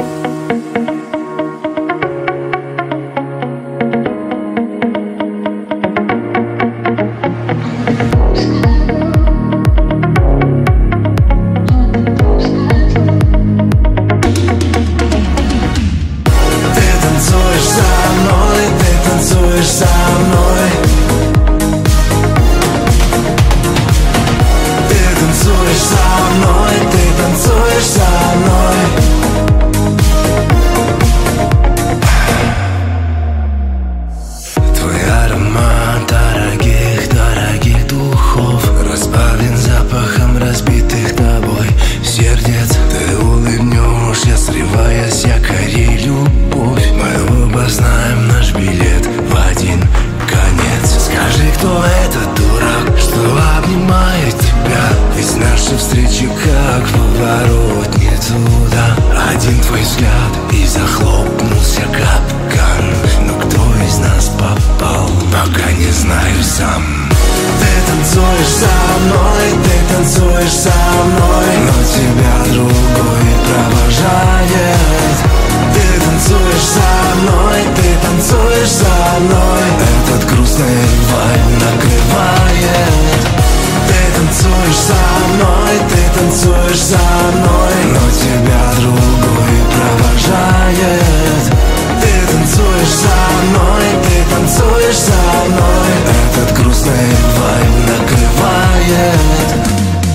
Встречи как поворот не туда. Один твой взгляд и захлопнулся капкан. Но кто из нас попал, пока не знаю сам. Ты танцуешь со мной, ты танцуешь со мной, но тебя другой провожает. Ты танцуешь со мной, ты танцуешь со мной, этот грустный вайб накрывает. Ты танцуешь со мной, ты танцуешь со мной, но тебя другой провожает. Ты танцуешь со мной, ты танцуешь со мной, этот грустный вайб накрывает.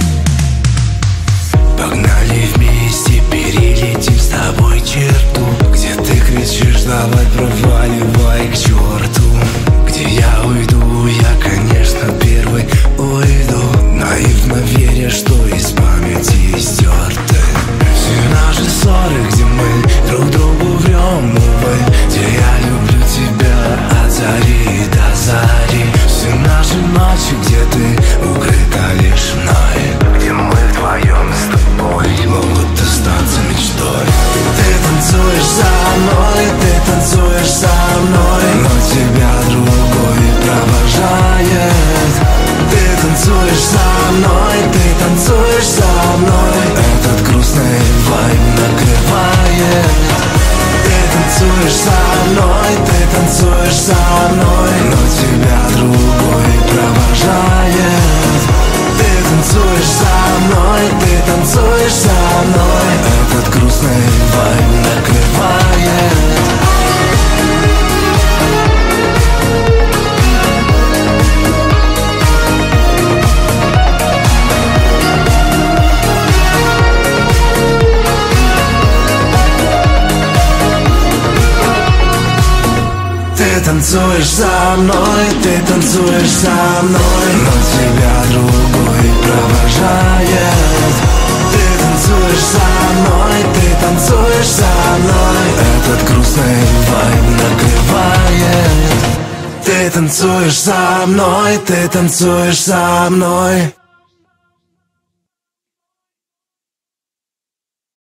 Погнали вместе, перелетим с тобой черту, где ты кричишь: давай проваливай к черту. Где я уйду, я, конечно, первый уйду, наивно веря, что из памяти стерты все наши ссоры, где мы друг другу врем, увы, где я люблю тебя от зари до зари. Все наши ночи, где ты укрыта лишь мной, где мы вдвоем с тобой могут остаться мечтой. Ты танцуешь со мной, ты танцуешь со мной, но тебя другой провожает. Ты танцуешь со мной, ты танцуешь со мной, этот грустный вайб накрывает. Ты танцуешь со мной, ты танцуешь со мной, но тебя другой провожает. Ты танцуешь со мной, ты танцуешь со мной, этот грустный вайб накрывает. Ты танцуешь со мной, ты танцуешь со мной, но тебя другой провожает. Ты танцуешь со мной, ты танцуешь со мной, этот грустный вайб накрывает. Ты танцуешь со мной, ты танцуешь со мной.